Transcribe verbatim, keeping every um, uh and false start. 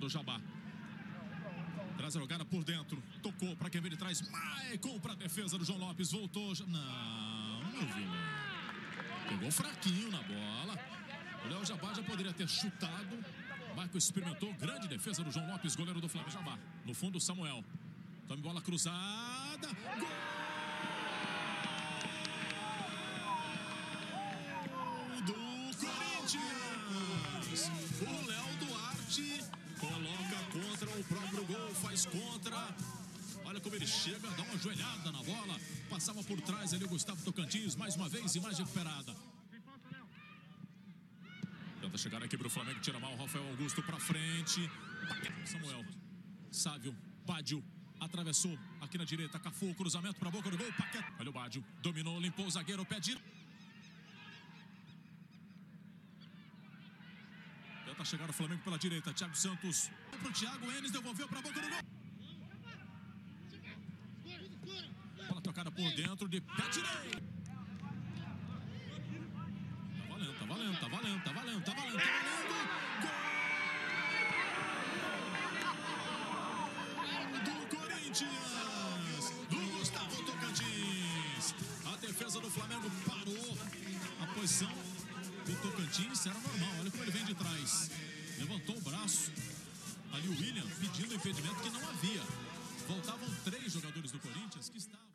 do Jabá. Traz a jogada por dentro. Tocou para quem vem de trás. Maicon para a defesa do João Lopes. Voltou. Não, não viu. Pegou fraquinho na bola. O Léo Jabá já poderia ter chutado. Maicon experimentou. Grande defesa do João Lopes, goleiro do Flamengo. Jabá. No fundo, Samuel. Tome bola cruzada. Gol! Do Corinthians. O Léo Duarte coloca contra o próprio gol, faz contra. Olha como ele chega, dá uma joelhada na bola. Passava por trás ali o Gustavo Tocantins, mais uma vez, imagem recuperada. Tenta chegar aqui para o Flamengo, tira mal o Rafael Augusto para frente. Samuel, Sávio, Bádio, atravessou aqui na direita, Cafu, cruzamento para a boca do gol, Paquetá. Olha o Bádio, dominou, limpou o zagueiro, pé direito. Tenta chegar o Flamengo pela direita, Thiago Santos para o Thiago, Enes devolveu para a boca do gol. Bola tocada por dentro de pé direito. Tá valendo, tá valendo, tá valendo, tá valendo, tá valendo, tá valendo. Gol do Corinthians, do Gustavo Tocantins. A defesa do Flamengo parou. A posição do Tocantins era normal, olha como ele vem de trás. Levantou o braço. Ali o William pedindo impedimento que não havia. Voltavam três jogadores do Corinthians que estavam...